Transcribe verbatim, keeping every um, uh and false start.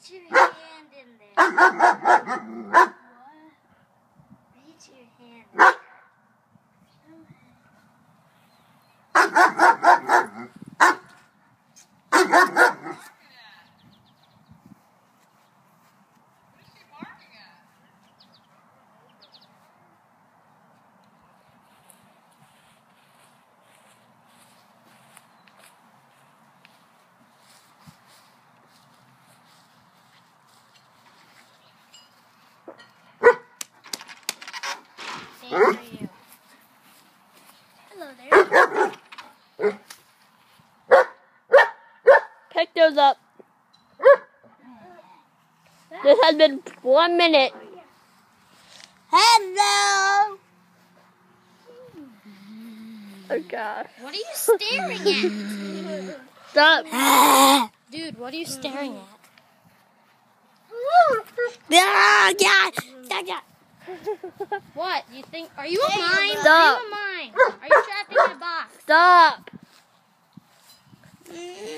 Reach your hand in there. What? Reach your hand in there. Same for you. Hello there. Pick those up. This has been one minute. Hello. Oh God. What are you staring at? Stop. Dude, what are you staring at? Yeah, yeah, yeah, yeah. What? You think? Are you a mine? Stop. Are you a mine? Are you trapped in a box? Stop.